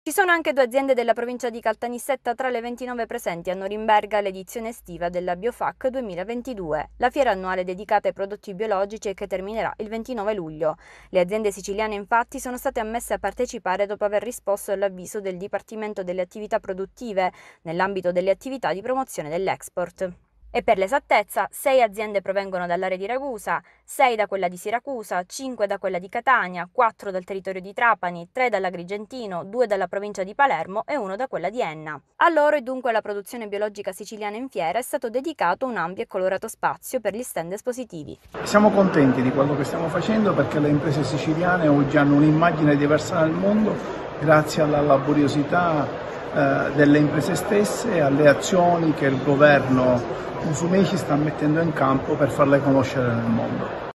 Ci sono anche 2 aziende della provincia di Caltanissetta tra le 29 presenti a Norimberga l'edizione estiva della Biofac 2022, la fiera annuale dedicata ai prodotti biologici e che terminerà il 29 luglio. Le aziende siciliane infatti sono state ammesse a partecipare dopo aver risposto all'avviso del Dipartimento delle Attività Produttive nell'ambito delle attività di promozione dell'export. E per l'esattezza, 6 aziende provengono dall'area di Ragusa, 6 da quella di Siracusa, 5 da quella di Catania, 4 dal territorio di Trapani, 3 dall'Agrigentino, 2 dalla provincia di Palermo e 1 da quella di Enna. A loro e dunque alla produzione biologica siciliana in fiera è stato dedicato un ampio e colorato spazio per gli stand espositivi. Siamo contenti di quello che stiamo facendo perché le imprese siciliane oggi hanno un'immagine diversa nel mondo grazie alla laboriosità delle imprese stesse e alle azioni che il governo Musumeci sta mettendo in campo per farle conoscere nel mondo.